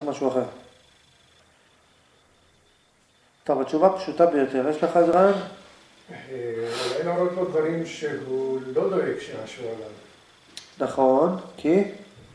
משהו אחר. טוב, התשובה פשוטה ביותר. יש לך איזה רעיון? אולי להראות לו דברים שהוא לא דואג שיחשבו עליו. נכון, כי?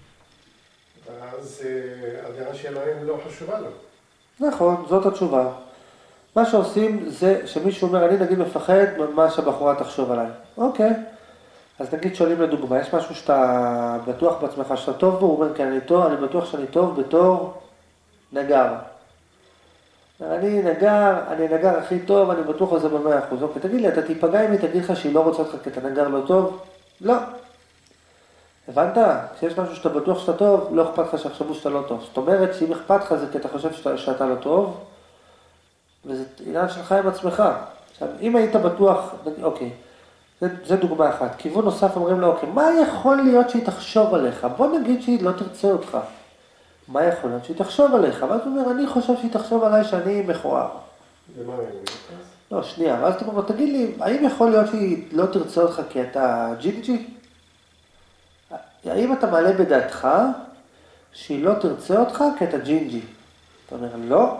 ואז הדעה שלהם לא חשובה לו. נכון, זאת התשובה. מה שעושים זה שמישהו אומר, אני נגיד מפחד ממה שהבחורה תחשוב עליי. אוקיי. אז נגיד שואלים לדוגמה, יש משהו שאתה בטוח בעצמך שאתה טוב בו, הוא אומר, כן, אני בטוח שאני טוב בתור נגר. אני נגר הכי טוב, אני בטוח על זה ב100%. אוקיי, תגיד לי, אתה תיפגע אם היא תגיד לך שהיא לא רוצה אותך כי אתה נגר לא טוב? לא. הבנת? כשיש משהו שאתה בטוח שאתה טוב, לא אכפת לך שיחשבו שאתה לא טוב. זאת אומרת שאם אכפת לך זה כי אתה חושב שאתה לא טוב, וזה עניין שלך עם עצמך. עכשיו, אם היית בטוח, אוקיי, זה דוגמה אחת. כיוון נוסף אומרים לו, אוקיי, מה יכול להיות שהיא תחשוב עליך? בוא נגיד שהיא לא תרצה אותך. מה יכול להיות שהיא תחשוב עליך? ואז הוא אומר, אני חושב שהיא תחשוב עליי שאני מכוער. ומה הם אומרים? לא, שנייה, ואז אתה אומר, תגיד לי, האם יכול להיות שהיא לא תרצה אותך כי אתה ג'ינג'י? האם אתה מעלה בדעתך שהיא לא תרצה אותך כי אתה ג'ינג'י? אתה אומר, לא.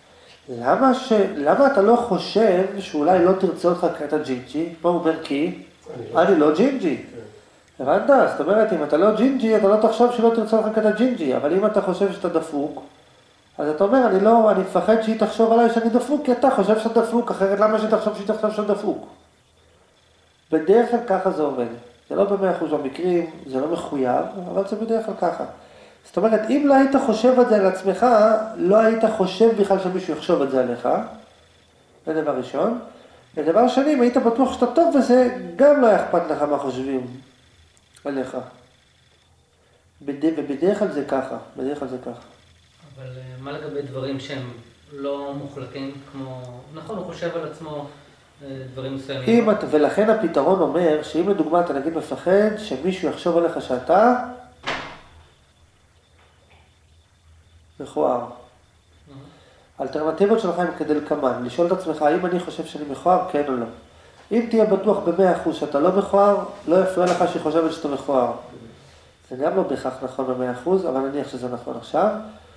למה אתה לא חושב שאולי לא תרצה אותך כי אתה ג'ינג'י? פה הוא אומר כי אני לא ג'ינג'י. הבנת? זאת אומרת, אם אתה לא ג'ינג'י, אתה לא תחשוב שלא תרצה אותך כי אתה ג'ינג'י, אבל אם אתה חושב שאתה דפוק, אז אתה אומר, אני מפחד שהיא תחשוב עליי שאני דפוק, כי אתה חושב שאתה דפוק, אחרת למה שהיא תחשוב שאתה דפוק? בדרך כלל ככה זה עובד. זה לא ב100% במקרים, זה לא מחויב, אבל זה בדרך כלל ככה. זאת אומרת, אם לא היית חושב את זה על עצמך, לא היית חושב בכלל שמישהו יחשוב את זה עליך. זה דבר ראשון. ודבר שני, אם היית בטוח שאתה טוב בזה, גם לא היה אכפת לך מה חושבים עליך. ובדרך כלל זה ככה, אבל מה לגבי דברים שהם לא מוחלטים כמו, נכון, הוא חושב על עצמו דברים מסוימים. ולכן הפתרון אומר שאם לדוגמה אתה נגיד מפחד שמישהו יחשוב עליך שאתה מכוער. האלטרנטיבות שלך הן כדלקמן, לשאול את עצמך האם אני חושב שאני מכוער, כן או לא. אם תהיה בטוח ב100% שאתה לא מכוער, לא יפריע לך שהיא חושבת שאתה מכוער. זה גם לא בהכרח נכון ב100%, אבל נניח שזה נכון עכשיו.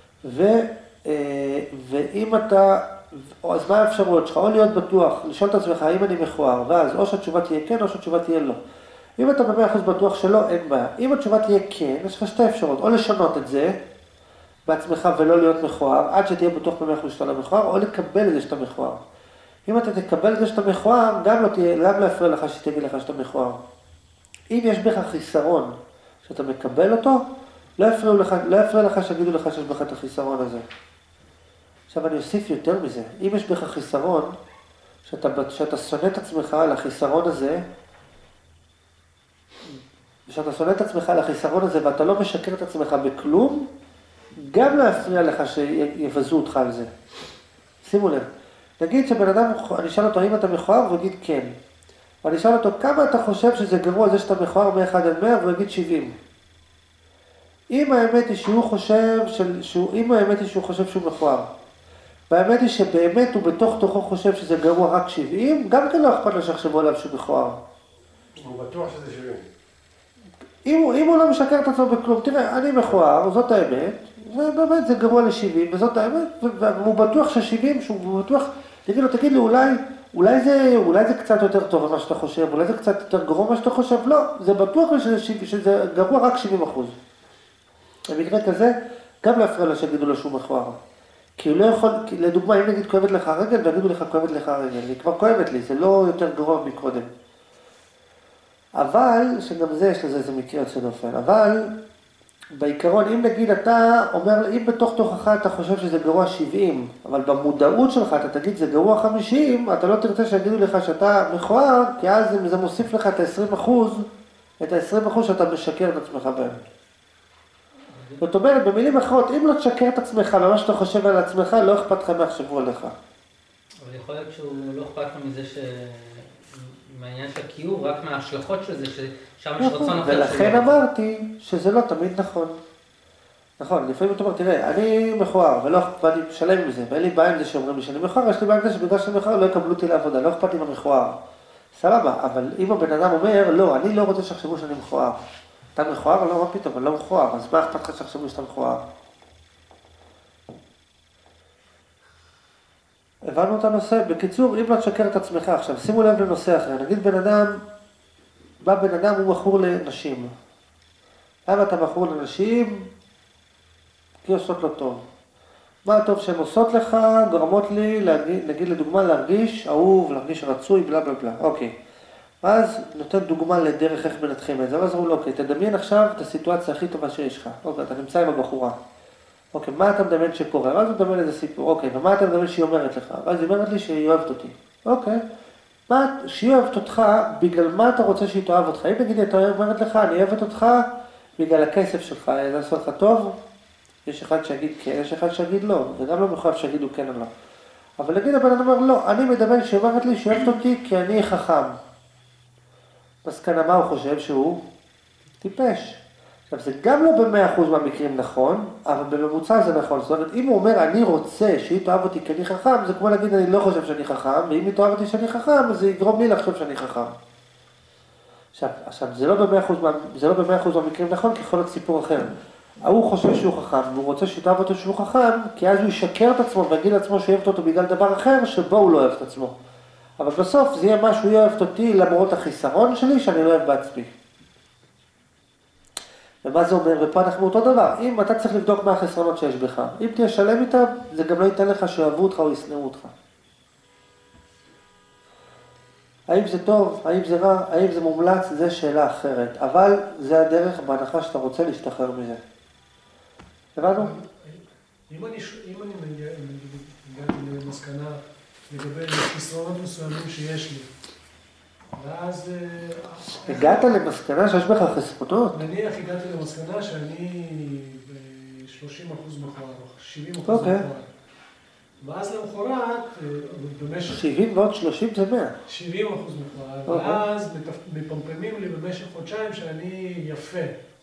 ואם אתה, אז מה האפשרויות שלך? או להיות בטוח, לשאול את עצמך האם אני מכוער, ואז או שהתשובה תהיה כן או שהתשובה תהיה לא. אם אתה ב100% בטוח שלא, אין בעיה. אם התשובה תהיה כן, יש לך שתי אפשרויות, או לשנות את זה בעצמך ולא להיות מכוער, עד שתהיה בטוח ב100% שאתה לא מכוער, או לקבל את זה שאתה מכוער. אם אתה תקבל את זה שאתה מכוער, גם לא יפריע לך שתגיד לך שאתה מכוער. אם יש בך חיסרון שאתה מקבל אותו, לא יפריע לך שיגידו לך שיש בך את החיסרון הזה. עכשיו אני אוסיף יותר מזה, אם יש בך חיסרון, שאתה שונא את עצמך על החיסרון הזה, ואתה לא משקר את עצמך בכלום, גם לא יפריע לך שיבזו אותך על זה. שימו לב, נגיד שבן אדם, אני אשאל אותו האם אתה מכוער, והוא יגיד כן. ואני אשאל אותו כמה אתה חושב שזה גרוע זה שאתה מכוער מ-1 עד 100, והוא יגיד 70. אם האמת היא שהוא חושב שהוא מכוער, והאמת היא שבאמת הוא בתוך תוכו חושב שזה גרוע רק 70, גם כן לא אכפת לו שיחשבו עליו שהוא מכוער. הוא בטוח שזה 70. אם הוא לא משקר את עצמו בכלום, תראה, אני מכוער, זאת האמת, ובאמת זה גרוע ל-70, וזאת האמת, והוא בטוח ש-70, שהוא בטוח, תגיד לי, אולי זה קצת יותר טוב ממה שאתה חושב, אולי זה קצת יותר גרוע ממה שאתה חושב, לא, זה בטוח שזה גרוע רק 70%. במקרה כזה, גם לא יפריע לו שיגידו לו שהוא מכוער. כי הוא לא יכול, לדוגמה, אם נגיד כואבת לך הרגל, ויגידו לך כואבת לך הרגל, היא כבר כואבת לי, זה לא יותר גרוע מקודם. אבל, שגם זה יש לזה איזה מקרה יוצא דופן, אבל בעיקרון, אם נגיד אתה אומר, אם בתוך תוכך אתה חושב שזה גרוע 70, אבל במודעות שלך אתה תגיד זה גרוע 50, אתה לא תרצה שיגידו לך שאתה מכוער, כי אז זה מוסיף לך את ה-20%, שאתה משקר את עצמך בהם. זאת אומרת, במילים אחרות, אם לא תשקר את עצמך למה שאתה חושב על עצמך, לא אכפת לך מה יחשבו עליך. אבל יכול להיות שהוא לא אכפת לו מזה מהעניין של הקיור, רק מההשלכות של זה, ששם יש רצון אחר. ולכן אמרתי שזה לא תמיד נכון. נכון, לפעמים אתה אומר, תראה, אני מכוער, ואני משלם עם זה, ואין לי בעיה עם זה שאומרים לי שאני מכוער, יש לי בעיה עם זה שבגלל שאני מכוער לא יקבלו אותי לעבודה, לא אכפת לי מהמכוער. סבבה, אבל אם הבן אדם אומר, לא, אני לא רוצה שיחשבו שאני מכוער. אתה מכוער? לא, מה פתאום, אני לא מכוער, אז מה אכפת לך שיחשבו שאתה מכוער? הבנו את הנושא? בקיצור, אם לא תשקר את עצמך עכשיו, שימו לב לנושא אחר. נגיד בא בן אדם, הוא מכור לנשים. למה אתה מכור לנשים? כי עושות לו טוב. מה הטוב שהן עושות לך? גורמות לי, נגיד לדוגמה, להרגיש אהוב, להרגיש רצוי, בלה בלה בלה. אוקיי. אז נותן דוגמה לדרך איך מנתחים את זה. ואז אמרו לו, אוקיי, תדמיין עכשיו את הסיטואציה הכי טובה שיש לך. אוקיי, אתה נמצא עם הבחורה. אוקיי, מה אתה מדמיין שקורה? ואז הוא מדמיין איזה סיפור. אוקיי, ומה אתה מדמיין שהיא אומרת לך? ואז היא אומרת לי שהיא אוהבת אותי. אוקיי. שהיא אוהבת אותך, בגלל מה אתה רוצה שהיא תאהב אותך? אם נגיד, אתה אומרת לך, אני אוהבת אותך בגלל הכסף שלך, זה עושה לך טוב? יש אחד שיגיד כן, יש אחד שיגיד לא, וגם לא מחויב שיגידו כן או לא. אבל נגיד הבן אדם אומר, לא, אני מדמיין שהיא אומרת לי שהיא אוהבת אותי כי אני חכם. מסקנה, מה הוא חושב שהוא? טיפש. עכשיו, זה גם לא ב100% מהמקרים נכון, אבל בממוצע זה נכון. זאת אומרת, אם הוא אומר, אני רוצה שהיא תאהב אותי כי אני חכם, זה כמו להגיד, אני לא חושב שאני חכם, ואם היא תאהב אותי שאני חכם, אז זה יגרום לי לחשוב שאני חכם. עכשיו, זה לא ב100% מהמקרים נכון, כי יכול להיות סיפור אחר. הוא חושב שהוא חכם, והוא רוצה שהיא תאהב אותו שהוא חכם, כי אז הוא ישקר את עצמו ויגיד לעצמו שהוא אוהב אותו בגלל דבר אחר, שבו הוא לא אוהב את עצמו. אבל בסוף זה יהיה משהו, היא אוהבת אותי למרות החיסרון שלי, שאני לא אוהב בעצמי. ומה זה אומר? ופה אנחנו אותו דבר. אם אתה צריך לבדוק מה החסרונות שיש בך, אם תהיה שלם איתם, זה גם לא ייתן לך שאוהבו אותך או ישנאו אותך. האם זה טוב, האם זה רע, האם זה מומלץ, זה שאלה אחרת. אבל זה הדרך בהנחה שאתה רוצה להשתחרר מזה. הבנו? אם אני הגעתי למסקנה לגבי חסרונות מסוימים שיש לי, ואז... הגעת למסקנה שיש בך חסרונות? נניח הגעתי למסקנה שאני ב-30% מכוער, 70% אוקיי. מכוער. ואז למחרת, במשך... 70 ועוד 30 זה 100. 70% מכוער, ואז מפמפמים לי במשך חודשיים שאני יפה.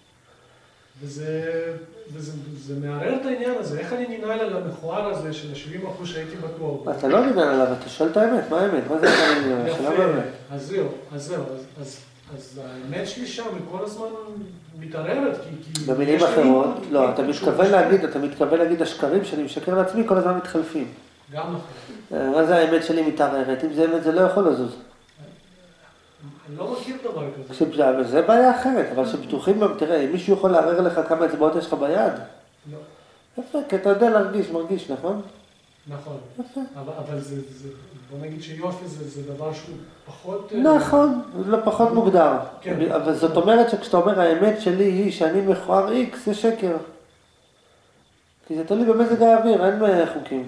וזה מערער את העניין הזה, איך אני ננעל על המכוער הזה של ה-70% שהייתי בטוח. אתה לא ננעל עליו, אתה שואל את האמת, מה האמת? מה זה האמת? יפה, אז זהו, אז האמת שלי שם היא כל הזמן מתערערת, כי... במילים אחרות, לא, אתה מתכוון להגיד השקרים שאני משקר לעצמי, כל הזמן מתחלפים. גם נכון. מה זה האמת שלי מתערערת? אם זה אמת זה לא יכול לזוז. אני לא מכיר דבר כזה. זה בעיה אחרת, אבל שבטוחים בהם, תראה, אם מישהו יכול לערער לך כמה אצבעות יש לך ביד? לא. יפה, כי אתה יודע מרגיש, נכון? נכון. יפה. אבל זה, בוא נגיד שיופי זה דבר שהוא פחות... נכון, לא פחות מוגדר. כן. אבל זאת אומרת שכשאתה אומר האמת שלי היא שאני מכוער איקס, זה שקר. כי זה תלוי במזג האוויר, אין חוקים.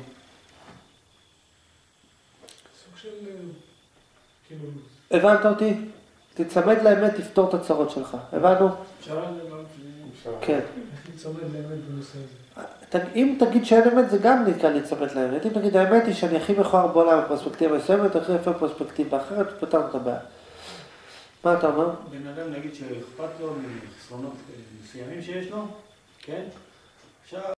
סוג של... כאילו... הבנת אותי? תצמד לאמת, תפתור את הצרות שלך. הבנו? אפשר לדבר? כן. איך לצמד לאמת בנושא הזה? אם תגיד שאין אמת, זה גם נקרא להצמד לאמת. אם תגיד, האמת היא שאני הכי מכוער בעולם בפרספקטיבה מסוימת, הכי יפה בפרספקטיבה אחרת, פתרנו את הבעיה. מה אתה אומר? בן אדם נגיד שאכפת לו מחסרונות מסוימים שיש לו, כן? עכשיו...